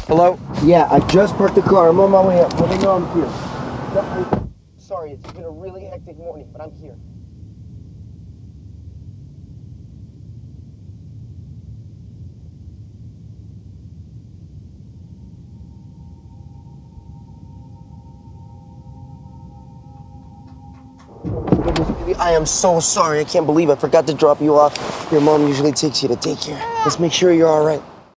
Hello? Yeah, I just parked the car. I'm on my way up. Let me know I'm here. No, sorry, it's been a really hectic morning, but I'm here. I am so sorry. I can't believe I forgot to drop you off. Your mom usually takes you to daycare. Let's make sure you're all right.